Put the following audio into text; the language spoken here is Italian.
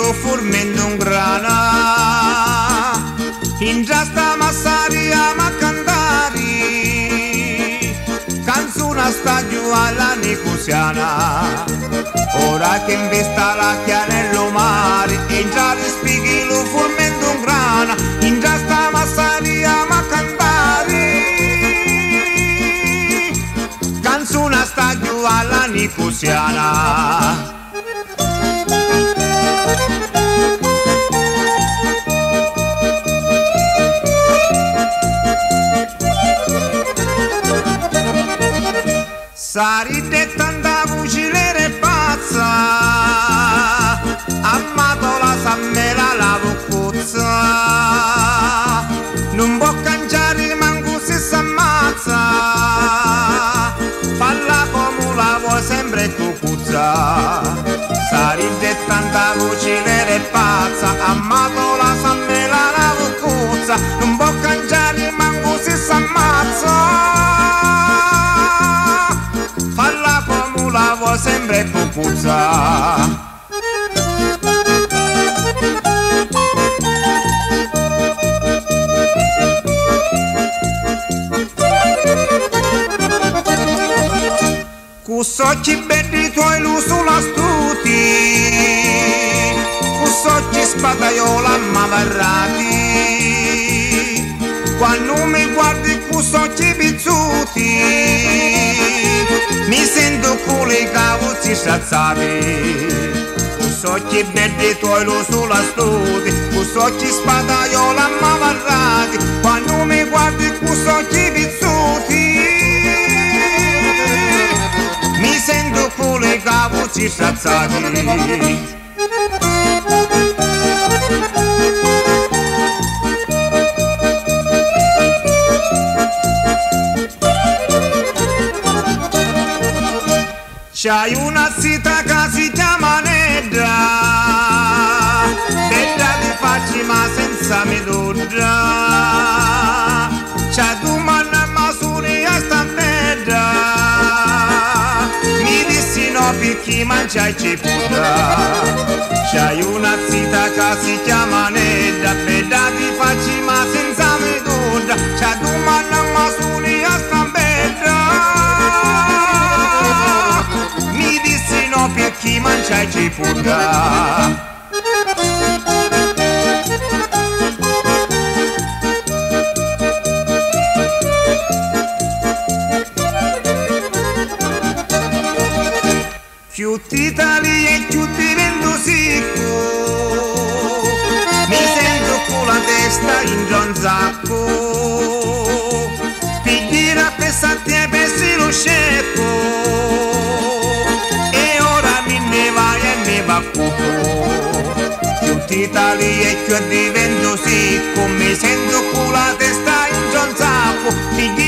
lo formendo un grana, in già sta massaria ma cantari, canzone sta giù alla nicusiana, ora che investa la chianello mare, in già respighi lo formendo un grana, in già sta massaria ma cantari, canzone sta giù alla nicusiana. Sarite tanta fucilere pazza, amato la sammela la vuccuzza, non può cangiare manco se s'ammazza, falla come la vuoi sempre cucuzza. Sarite tanta fucilere pazza, amato la sammela la vuccuzza, non può cangiare manco se s'ammazza, la vuoi sempre pupuzza. Cussocchi belli tuoi lu sulla stuti, cussocchi spadaiola mavarrati, quando mi guardi cussocchi pizzuti, mi sento con i cavuzzi strazzati. Cussocchi belli tuoi lo sulla studi, cussocchi spadaiola mavarrati, quando mi guardi cussocchi pizzuti, mi sento con i cavuzzi strazzati. C'hai una zita che si chiama Nedda, bella di facci ma senza medurra, c'ha domanda ma suria sta bella, mi dissi no perché mangiai cipolla. C'hai una zita che si chiama Nedda, bella di facci ma senza medurra, c'ha domanda ma suria sta bella, mi dissi no per chi mangiai cipolla. Chiudita lì e chiudendo sicco, mi sento con la testa in gianzacco, pigliera pesati e pessi lo scecco, e ora mi ne vai e mi va cupo. Chiudita lì e chiudendo sicco, mi sento con la testa in gianzacco,